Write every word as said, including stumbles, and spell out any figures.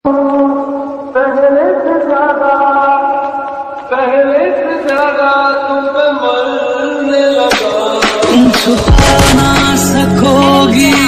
पहले से ज्यादा पहले से ज्यादा तुम पे मरने लगा। तुम छुपा ना सकोगी